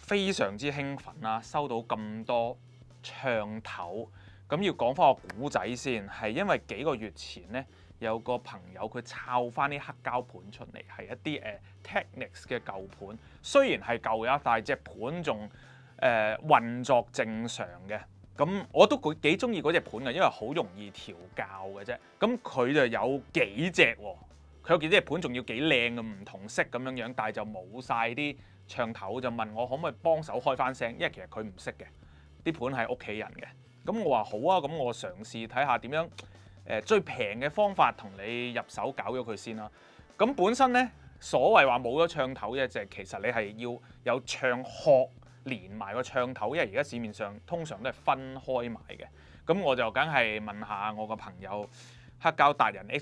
非常之興奮啦，收到咁多唱頭。咁要講翻個古仔先，係因為幾個月前咧，有個朋友佢抄翻啲黑膠盤出嚟，係一啲Technics 嘅舊盤。雖然係舊嘅，但係隻盤仲運作正常嘅。咁我都幾中意嗰隻盤嘅，因為好容易調校嘅啫。咁佢就有幾隻喎，佢有幾隻盤仲要幾靚嘅唔同色咁樣樣，但係就冇晒啲唱頭，就問我可唔可以幫手開翻聲，因為其實佢唔識嘅，啲盤係屋企人嘅。咁我話好啊，咁我嘗試睇下點樣最平嘅方法同你入手搞咗佢先啦。咁本身咧，所謂話冇咗唱頭嘅，就係其實你係要有唱殼連埋個唱頭，因為而家市面上通常都係分開買嘅。咁我就梗係問下我個朋友黑膠達人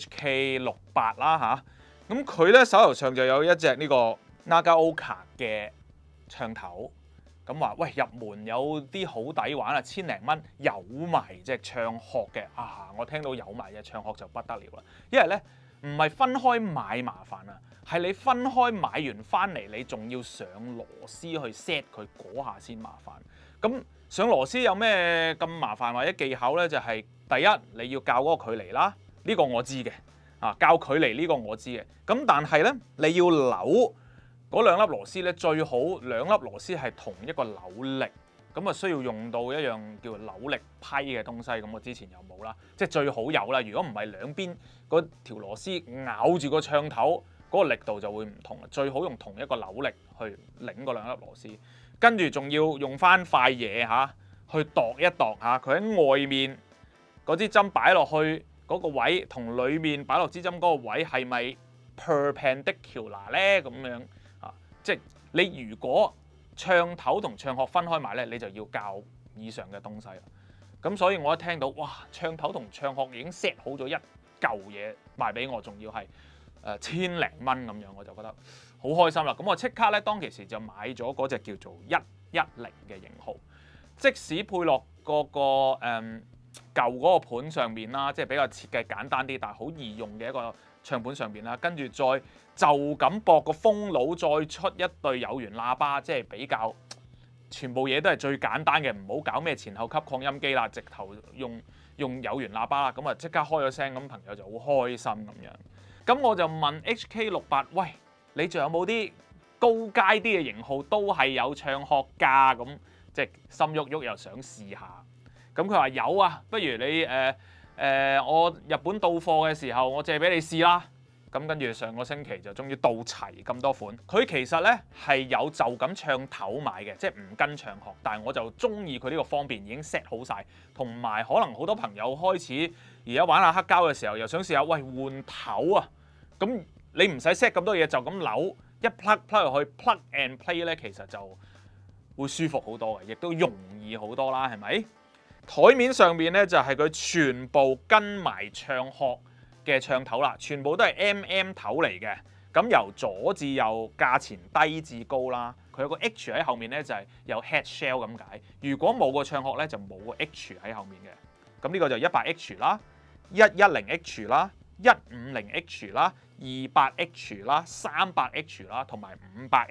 HK68啦嚇。咁佢咧手頭上就有一隻呢個 Nagaoka 嘅唱頭。咁話喂，入門有啲好抵玩啊，1000零蚊有埋隻唱殼嘅啊！我聽到有埋隻唱殼就不得了啦，因為咧唔係分開買麻煩啊，係你分開買完翻嚟，你仲要上螺絲去 set 佢嗰下先麻煩。咁上螺絲有咩咁麻煩或者技巧咧？就係第一你要校嗰個距離啦，呢個我知嘅啊，校距離呢個我知嘅。咁但係咧你要扭嗰兩粒螺絲咧，最好兩粒螺絲係同一個扭力，咁啊需要用到一樣叫扭力批嘅東西，咁我之前又冇啦，即係最好有啦。如果唔係兩邊嗰條螺絲咬住個唱頭，嗰個力度就會唔同。最好用同一個扭力去擰嗰兩粒螺絲，跟住仲要用翻塊嘢嚇去度一度嚇，佢喺外面嗰支針擺落去嗰個位，同裡面擺落支針嗰個位係咪 perpendicular 咧？咁樣。即係你如果唱頭同唱殼分開買咧，你就要校以上嘅東西啦。咁所以我一聽到哇，唱頭同唱殼已經 set 好咗一嚿嘢賣俾我，仲要係1000零蚊咁樣，我就覺得好開心啦。咁我即刻咧當其時就買咗嗰隻叫做110嘅型號，即使配落嗰個舊嗰個盤上面啦，即係比較設計簡單啲，但係好易用嘅一個唱盤上邊啦，跟住再就咁駁個風爐，再出一對有源喇叭，即係比較全部嘢都係最簡單嘅，唔好搞咩前後級擴音機啦，直頭用有源喇叭啦，咁啊即刻開咗聲，咁朋友就好開心咁樣。咁我就問 HK68，喂，你仲有冇啲高階啲嘅型號都係有唱殼㗎？咁即係心喐喐又想試下。咁佢話有啊，不如你我日本到貨嘅時候，我借俾你試啦。咁跟住上個星期就終於到齊咁多款。佢其實咧係有就咁唱頭買嘅，即係唔跟唱殼。但係我就中意佢呢個方便，已經 set 好晒。同埋可能好多朋友開始而家玩下黑膠嘅時候，又想試下喂換頭啊。咁你唔使 set 咁多嘢，就咁扭一 plug 落去 plug and play 咧，其實就會舒服好多嘅，亦都容易好多啦，係咪？台面上面咧就係佢全部跟埋唱殼嘅唱頭啦，全部都係頭嚟嘅。咁由左至右，價錢低至高啦。佢有個 H 喺後面咧，就係有 head shell 咁解。如果冇個唱殼咧，就冇個 H 喺後面嘅。咁呢個就100H 啦、110H 啦、150H 啦、200H 啦、300H 啦，同埋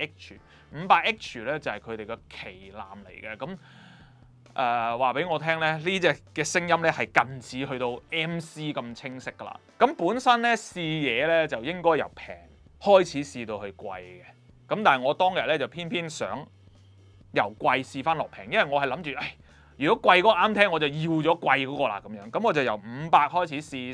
500H。500H 咧就係佢哋嘅旗艦嚟嘅。咁話俾我聽咧，呢隻嘅聲音咧係近似去到 MC 咁清晰噶啦。咁本身咧試嘢咧就應該由平開始試到去貴嘅。咁但係我當日咧就偏偏想由貴試翻落平，因為我係諗住，如果貴嗰個啱聽，我就要咗貴嗰個啦咁樣。咁我就由500開始試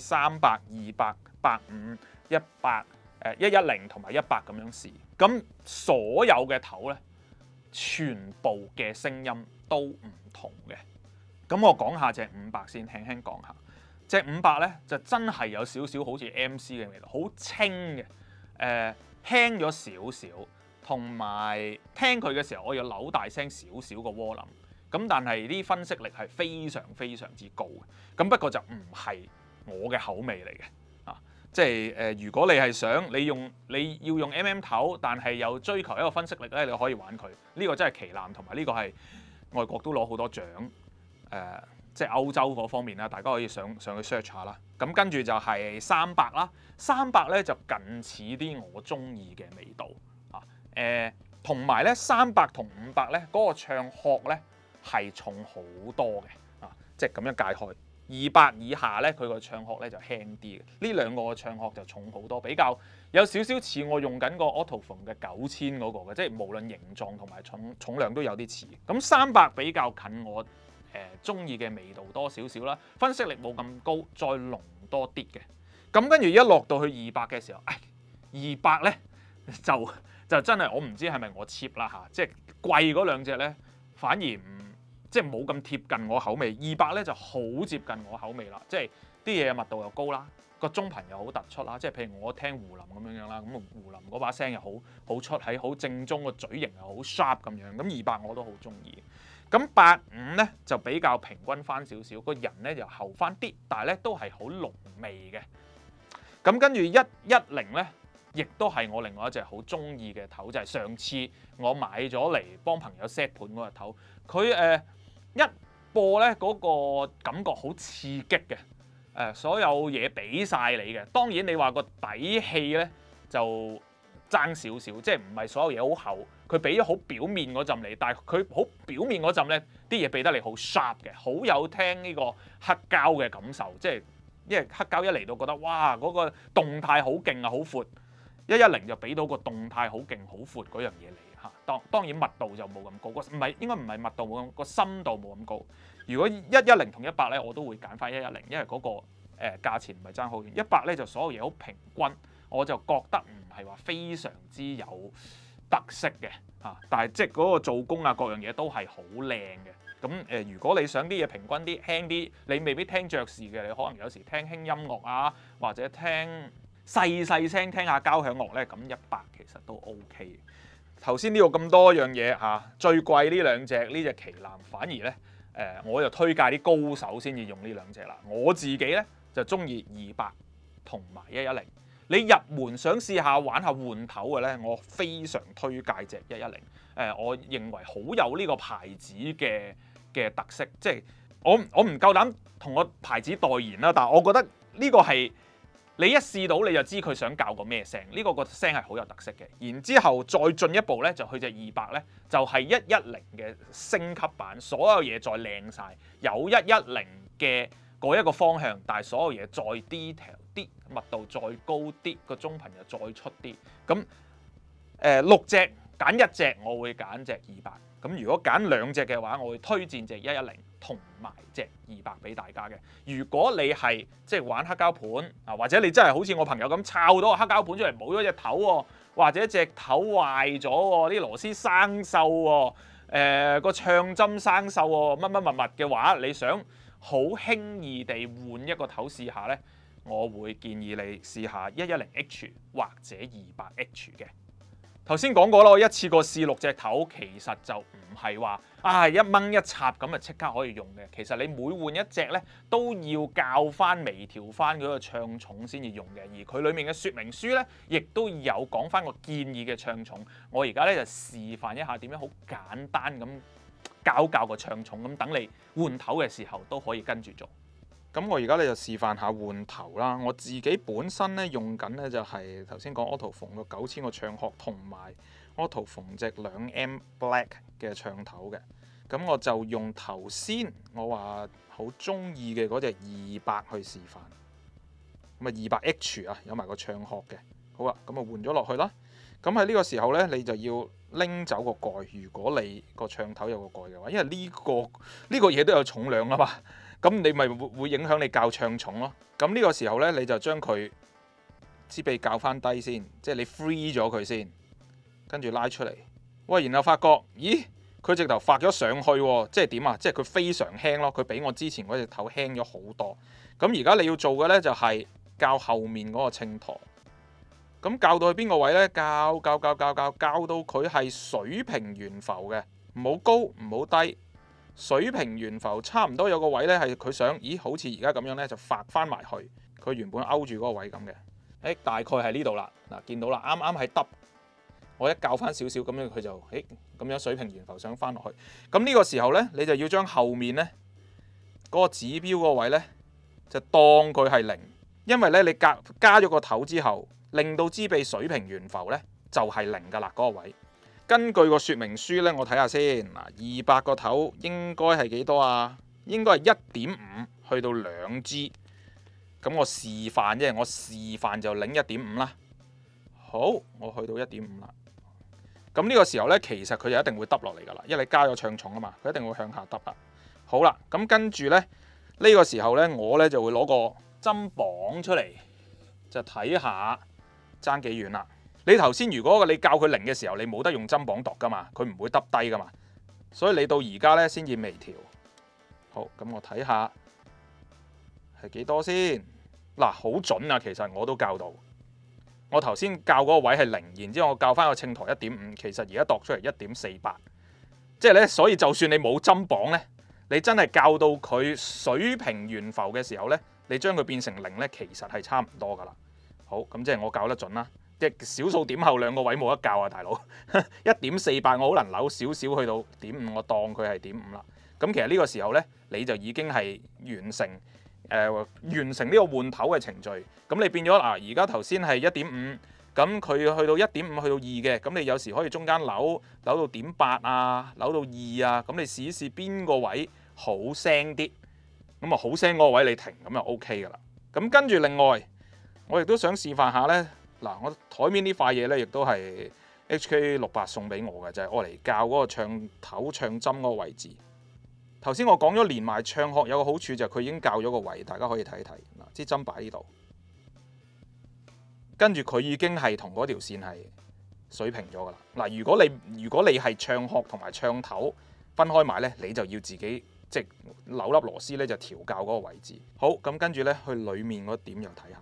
300、200、85、100、110同埋100咁樣試。咁所有嘅頭咧，全部嘅聲音都唔同嘅。咁我講下隻500先，輕輕講下。隻500咧就真係有少少好似 MC 嘅味道，好清嘅，輕咗少少，同埋聽佢嘅時候，我要扭大聲少少個渦輪。咁但係啲分析力係非常非常之高嘅。咁不過就唔係我嘅口味嚟嘅。即係如果你係想你要用頭，但係又追求一個分析力咧，你可以玩佢。呢個真係旗艦，同埋呢個係外國都攞好多獎。即係歐洲嗰方面啦，大家可以上去 search 下啦。咁跟住就係300啦，300咧就近似啲我中意嘅味道。 同埋咧300同500咧嗰個唱殼咧係重好多嘅啊，即係咁樣解開。200以下咧，佢個唱殼咧就輕啲嘅。呢兩個嘅唱殼就重好多，比較有少少似我用緊個 Autophone 嘅9000嗰個嘅，即係無論形狀同埋重量都有啲似。咁300比較近我中意嘅味道多少少啦，分析力冇咁高，再濃多啲嘅。咁跟住一落到去200嘅時候，200咧就真係我唔知係咪我 cheap 啦嚇，即係貴嗰兩隻咧反而唔〜即係冇咁貼近我口味，200咧就好接近我口味啦，即係啲嘢密度又高啦，個中頻又好突出啦，即係譬如我聽胡林咁樣啦，咁胡林嗰把聲又好出，喺好正宗，個嘴型又好 sharp 咁樣，咁200我都好中意。咁85咧就比較平均翻少少，個人咧就厚翻啲，但係咧都係好濃味嘅。咁跟住110咧，亦都係我另外一隻好中意嘅頭，就係上次我買咗嚟幫朋友 set 盤嗰個頭，佢一播咧嗰個感覺好刺激嘅，所有嘢俾晒你嘅。當然你話個底氣咧就爭少少，即係唔係所有嘢好厚，佢俾咗好表面嗰陣你，但係佢好表面嗰陣咧啲嘢俾得你好 sharp 嘅，好有聽呢個黑膠嘅感受，即係因為黑膠一嚟到覺得哇嗰個動態好勁啊，好闊，110就俾到個動態好勁好闊嗰樣嘢嚟。當然密度就冇咁高，應該唔係密度冇咁，個深度冇咁高。如果110同100咧，我都會揀翻110，因為嗰個價錢唔係爭好遠。100咧就所有嘢好平均，我就覺得唔係話非常之有特色嘅嚇，但係即係嗰個做工啊各樣嘢都係好靚嘅。咁如果你想啲嘢平均啲、輕啲，你未必聽爵士嘅，你可能有時聽輕音樂啊，或者聽細聲聽下交響樂咧，咁100其實都 OK。頭先呢度咁多樣嘢嚇，最貴呢兩隻呢隻旗艦，反而咧我就推介啲高手先至用呢兩隻啦。我自己咧就中意200同埋110。你入門想試下玩下換頭嘅咧，我非常推介隻110。我認為好有呢個牌子嘅特色，即係我唔夠膽同個牌子代言啦，但係我覺得呢個係。你一試到你就知佢想教個咩聲，呢個聲係好有特色嘅。然之後再進一步咧，就去隻200咧，就係110嘅升級版，所有嘢再靚晒，有110嘅嗰一個方向，但係所有嘢再 detail 啲，密度再高啲，個中頻又再出啲。咁6隻揀一隻，我會揀隻200。咁如果揀兩隻嘅話，我會推薦隻110同埋隻200俾大家嘅。如果你係即係玩黑膠盤啊，或者你真係好似我朋友咁抄到個黑膠盤出嚟冇咗隻頭喎，或者隻頭壞咗喎，啲螺絲生鏽喎，個唱針生鏽喎，乜乜物嘅話，你想好輕易地換一個頭試下呢，我會建議你試下110H 或者200H 嘅。頭先講過啦，我一次過試6隻頭，其實就唔係話一掹一插咁就即刻可以用嘅。其實你每換一隻咧，都要校翻微調翻嗰個唱重先至用嘅。而佢裡面嘅說明書咧，亦都有講翻個建議嘅唱重。我而家咧就示範一下點樣好簡單咁校個唱重，咁等你換頭嘅時候都可以跟住做。咁我而家咧就示範下換頭啦。我自己本身咧用緊咧就係頭先講 Autophone 個9000個唱殼同埋 Autophone 隻2M Black 嘅唱頭嘅。咁我就用頭先我話好中意嘅嗰隻200去示範。咁啊200H 啊有埋個唱殼嘅。好啦，咁啊換咗落去啦。咁喺呢個時候咧，你就要拎走個蓋。如果你個唱頭有個蓋嘅話，因為呢個嘢都有重量啊嘛。咁你咪會影響你校唱重咯。咁呢個時候咧，你就將佢支臂校翻低先，即係你 free 咗佢先，跟住拉出嚟。喂，然後發覺，咦，佢直頭發咗上去喎，即係點啊？即係佢非常輕咯，佢比我之前嗰隻頭輕咗好多。咁而家你要做嘅咧就係校後面嗰個稱陀。咁校到去邊個位咧？校到佢係水平懸浮嘅，唔好高唔好低。水平懸浮差唔多有個位咧，係佢想，咦，好似而家咁樣咧，就發翻埋去，佢原本勾住嗰個位咁嘅。大概係呢度啦。嗱，見到啦，啱啱係得，我一校翻少少咁樣，佢就咁樣水平懸浮上翻落去。咁呢個時候咧，你就要將後面咧嗰個指標嗰個位咧，就當佢係0，因為咧你加咗個頭之後，令到支臂水平懸浮咧就係0噶啦嗰個位。 根據個說明書咧，我睇下先嗱，200個頭應該係幾多啊？應該係1.5去到2 G。咁我示範啫，我示範就擰1.5啦。好，我去到1.5啦。咁呢個時候咧，其實佢就一定會耷落嚟㗎啦，因為你加咗唱重啊嘛，佢一定會向下耷啦。好啦，咁跟住咧，呢個時候咧，我咧就會攞個針磅出嚟，就睇下爭幾遠啦。你頭先如果你教佢零嘅時候，你冇得用針磅度㗎嘛，佢唔會耷低㗎嘛。所以你到而家咧先至微調。好，咁我睇下係幾多先。嗱，好準啊！其實我都教到。我頭先教嗰個位係0，然之後我教翻個秤砣1.5，其實而家度出嚟1.48。即係咧，所以就算你冇針磅咧，你真係教到佢水平懸浮嘅時候咧，你將佢變成0咧，其實係差唔多㗎啦。好，咁即係我教得準啦。即係小數點後2個位冇得教啊，大佬。1.48我好能扭少少去到0.5，我當佢係0.5啦。咁其實呢個時候咧，你就已經係完成呢個換頭嘅程序。咁你變咗嗱，而家頭先係1.5，咁佢去到1.5去到2嘅，咁你有時可以中間扭到0.8啊，扭到2啊，咁你試一試邊個位好聲啲，咁啊好聲嗰個位你停，咁就 OK 㗎啦。咁跟住另外，我亦都想示範下咧，嗱，我台面呢塊嘢咧，亦都係 HK68送俾我嘅，就係愛嚟校嗰個唱頭唱針嗰個位置。頭先我講咗連埋唱殼有個好處就係佢已經校咗個位，大家可以睇一睇。嗱，支針擺呢度，跟住佢已經係同嗰條線係水平咗㗎啦。嗱，如果你係唱殼同埋唱頭分開埋咧，你就要自己即係扭粒螺絲咧，就調校嗰個位置。好，咁跟住咧去裡面嗰點又睇下。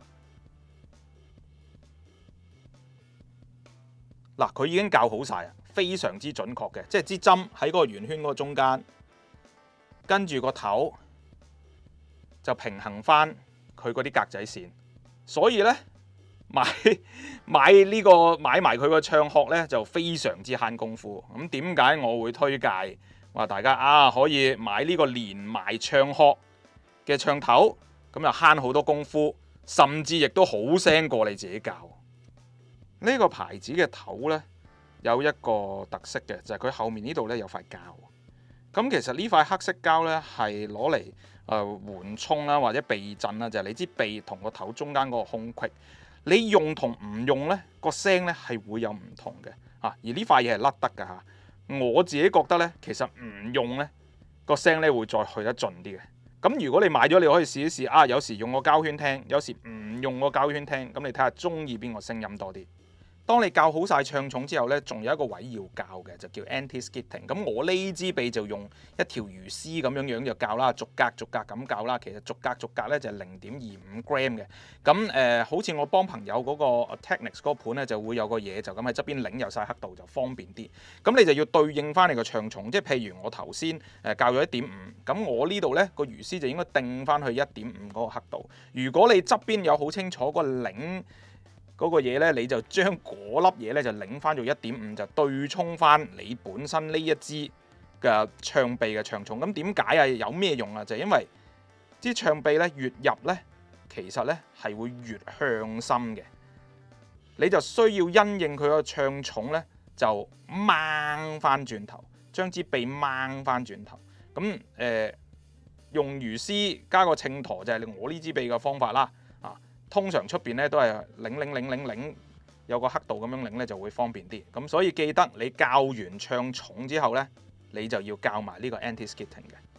嗱，佢已經校好晒啊，非常之準確嘅，即係支針喺嗰個圓圈嗰個中間，跟住個頭就平衡翻佢嗰啲格仔線，所以咧買埋佢個唱殼咧就非常之慳功夫。咁點解我會推介話大家可以買呢個連埋唱殼嘅唱頭，咁就慳好多功夫，甚至亦都好聲過你自己校。呢個牌子嘅頭呢，有一個特色嘅，就係佢後面呢度呢有塊膠。咁其實呢塊黑色膠呢，係攞嚟緩衝啦，或者避震啦，就係你知避同個頭中間嗰個空隙，你用同唔用呢個聲呢係會有唔同嘅嚇。而呢塊嘢係甩得㗎嚇。我自己覺得呢，其實唔用呢個聲呢會再去得盡啲嘅。咁如果你買咗，你可以試一試有時用個膠圈聽，有時唔用個膠圈聽，咁你睇下中意邊個聲音多啲。當你校好晒唱重之後呢，仲有一個位要校嘅，就叫 anti-skidding。咁我呢支臂就用一條魚絲咁樣就校啦，逐格咁校啦。其實逐格呢就係0.25 gram 嘅。咁好似我幫朋友嗰個 Technics 嗰個盤呢，就會有個嘢就咁喺側邊擰有晒黑度，就方便啲。咁你就要對應翻你個唱重，即係譬如我頭先校咗1.5，咁我呢度呢個魚絲就應該定翻去1.5嗰個黑度。如果你側邊有好清楚個擰嗰個嘢咧，你就將嗰粒嘢咧就擰翻做1.5，就對沖翻你本身呢一支嘅唱臂嘅唱重。咁點解啊？有咩用啊？就係因為支唱臂咧越入咧，其實咧係會越向心嘅。你就需要因應佢個唱重咧，就掹翻轉頭，將支臂掹翻轉頭。咁用魚絲加個秤砣就係我呢支臂嘅方法啦。通常出邊咧都係擰，有個黑度咁樣擰咧就會方便啲。咁所以記得你校完唱重之後咧，你就要校埋呢個 anti-skidding 嘅。